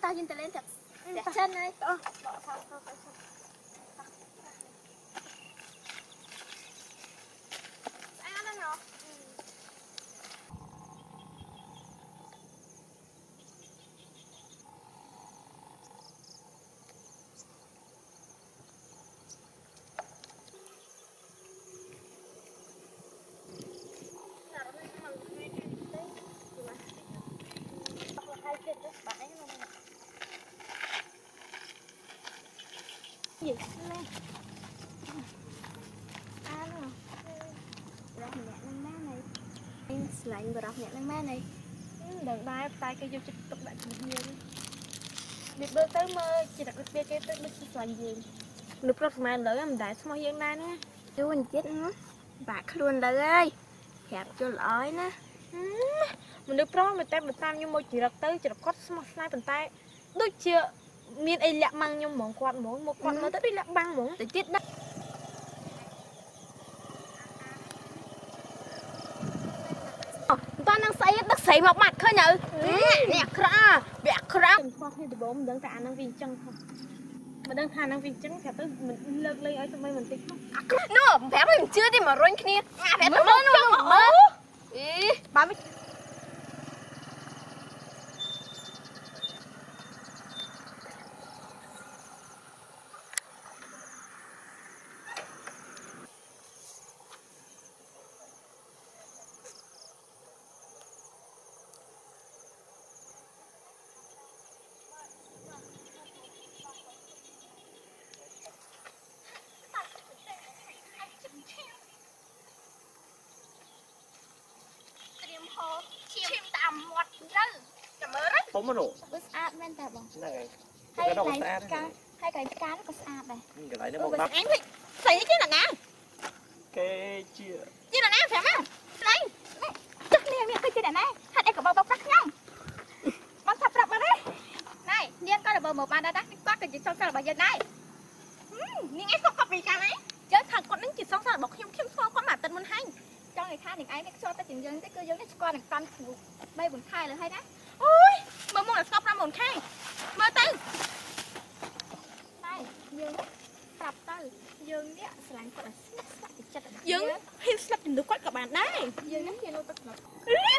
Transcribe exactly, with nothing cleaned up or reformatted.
ta nhìn tay lên thật đẹp chân này to gì lên à nó rọc nhẹ lên má này em lạnh và rọc nhẹ lên má này đừng tay tay cái vô chụp tập bạn nhiều đi bước tới mơ chỉ đặt cái cái tới bước lạnh gì lúc lúc mà lỡ em đại xong rồi đây nè chú anh chết nó bạc luôn đời ơi hẹp cho lõi nè mình được pro mình tay mình tam nhưng môi chỉ đặt tới chỉ đặt cốt xong rồi bàn tay đôi chưa miền ấy lẹ măng nhưng món quạt món một quạt nó tới đi lẹ băng món để tiết đất toàn đang xây đất xây một mặt thôi nhở nè kra bẹ kra khoa hay từ bố mình đang tàn đang viên chân không mình đang tàn đang viên chân cả tới mình lơ lê ở trong đây mình tính không nó phép mình chưa đi mà run kia phép nó nó nó ý ba mươi không có bớt át men tẹp bằng này hay cái cá hay cái cá nó có át này cái này nó một nắp em thì xài chứ là nè cái chia chứ là nè phải không đây chắc nè miệng cái chia là nè hạt em có bao bọc sắc nhau bắn sập sập vào đấy này điên coi là bờ một bàn đã đắt quá cái gì xong sao là bà dân đây nhưng em không có gì cả đấy chứ thằng con nó chỉ xong sao là bọc khiêm khiêm so con mà tận muốn hay cho người khác thì ai biết cho ta chừng dân tới cứ dân tới con được con bay buồn khai là hay đấy ôi mà muốn là stop ra buồn khai mơ tư đây dương tập tư dương đấy slang còn là chặt dương hiên slap đừng quát các bạn đấy dương nắm kia nó tất